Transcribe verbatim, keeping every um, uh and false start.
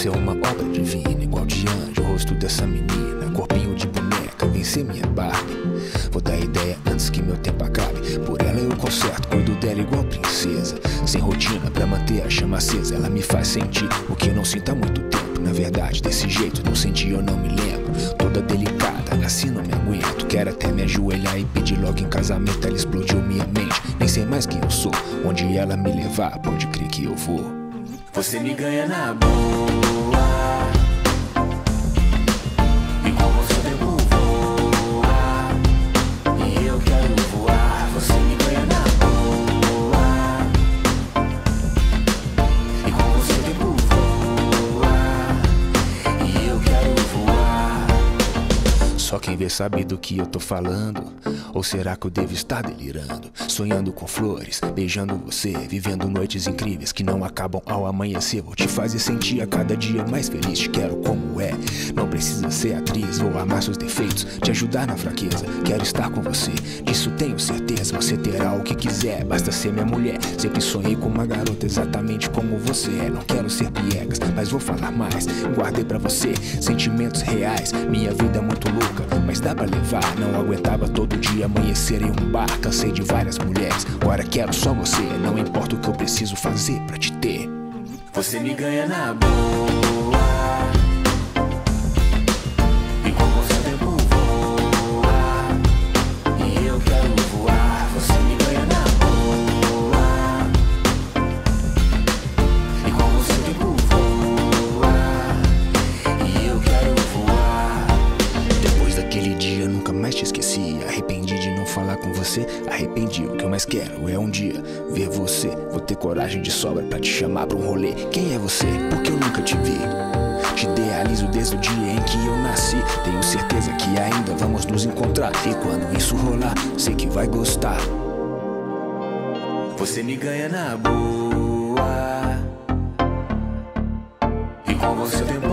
Você é uma obra divina, igual de anjo, o rosto dessa menina, corpinho de boneca, vem ser minha Barbie. Vou dar ideia antes que meu tempo acabe. Por ela eu conserto, cuido dela igual princesa. Sem rotina pra manter a chama acesa. Ela me faz sentir o que eu não sinto há muito tempo. Na verdade, desse jeito não senti, eu não me lembro. Toda delicada, assim não me aguento. Quero até me ajoelhar e pedir logo em casamento. Ela explodiu minha mente, nem sei mais quem eu sou. Onde ela me levar, pode crer que eu vou. Você me ganha na boa. Só quem vê sabe do que eu tô falando. Ou será que eu devo estar delirando? Sonhando com flores, beijando você, vivendo noites incríveis que não acabam ao amanhecer. Vou te fazer sentir a cada dia mais feliz. Te quero como é, não precisa ser atriz. Vou amar seus defeitos, te ajudar na fraqueza. Quero estar com você, disso tenho certeza. Você terá o que quiser, basta ser minha mulher. Sempre sonhei com uma garota exatamente como você é. Não quero ser piegas, mas vou falar mais. Guardei pra você sentimentos reais. Minha vida é muito louca, mas dá pra levar. Não aguentava todo dia amanhecer em um bar. Cansei de várias mulheres, agora quero só você. Não importa o que eu preciso fazer pra te ter. Você me ganha na boa. E com você o tempo voa. E eu quero voar. Você me ganha na boa. E com você o tempo voa. E eu quero voar. Depois daquele dia nunca mais te esqueci. Arrependi de não falar com você, arrependi. O que eu mais quero é um dia ver você. Vou ter coragem de sobra pra te chamar pra um rolê. Quem é você? Porque eu nunca te vi. Te idealizo desde o dia em que eu nasci. Tenho certeza que ainda vamos nos encontrar. E quando isso rolar, sei que vai gostar. Você me ganha na boa. E com você o tempo